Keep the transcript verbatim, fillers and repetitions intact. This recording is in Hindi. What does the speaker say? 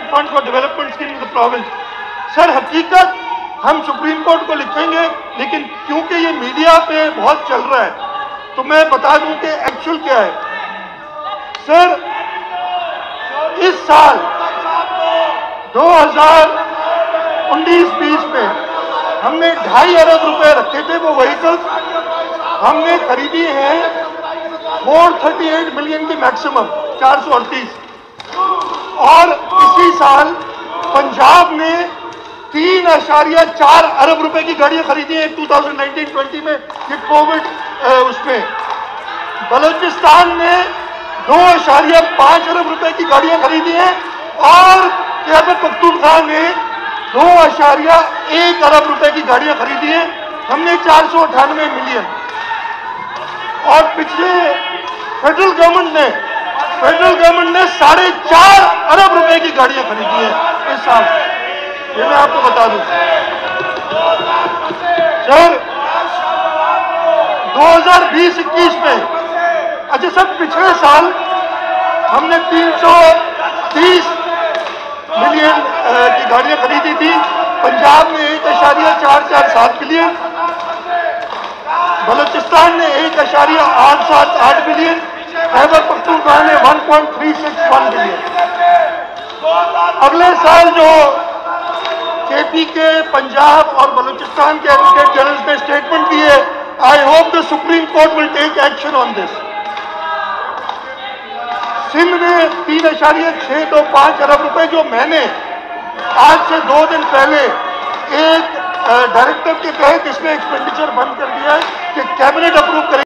Fund for development scheme in the province. Sir हकीकत हम सुप्रीम कोर्ट को लिखेंगे, लेकिन क्योंकि ये मीडिया पे बहुत चल रहा है तो मैं बता दूं कि एक्चुअल क्या है। सर इस साल दो हज़ार उन्नीस बीस में हमने ढाई अरब रुपए रखे थे, वो व्हीकल्स हमने खरीदी हैं चार सौ अड़तीस मिलियन की मैक्सिमम चार सौ अड़तीस, और इसी साल पंजाब ने तीन अशारिया चार अरब रुपए की गाड़ियां खरीदी हैं दो हज़ार उन्नीस बीस में, ये कोविड उसमें। बलूचिस्तान ने दो अशारिया पांच अरब रुपए की गाड़ियां खरीदी हैं, और खैबर पख्तूनख्वा ने दो अशारिया एक अरब रुपए की गाड़ियां खरीदी हैं, हमने चार सौ अठानवे मिलियन। और पिछले फेडरल गवर्नमेंट ने फेडरल गवर्नमेंट ने साढ़े चार अरब रुपए की गाड़ियां खरीदी हैं इस साल, ये मैं आपको बता दूं। सर दो हज़ार बीस इक्कीस में, अच्छा सर पिछले साल हमने तीन सौ तीस मिलियन की गाड़ियां खरीदी थी, पंजाब ने एक अशारिया चार चार सात मिलियन, बलूचिस्तान ने एक अशारिया आठ सात आठ मिलियन, खैबर पख्तूनख्वा ने one point three six one million. अगले साल जो केपी के, पंजाब और बलूचिस्तान के एडवोकेट जनरल ने स्टेटमेंट दी है, I hope the supreme court will take action on this. Sindh ने तीन अशारिया छह दो पांच अरब रुपए, जो मैंने आज से दो दिन पहले एक डायरेक्टिव के तहत इसमें एक्सपेंडिचर बंद कर दिया है कि कैबिनेट अप्रूव करें।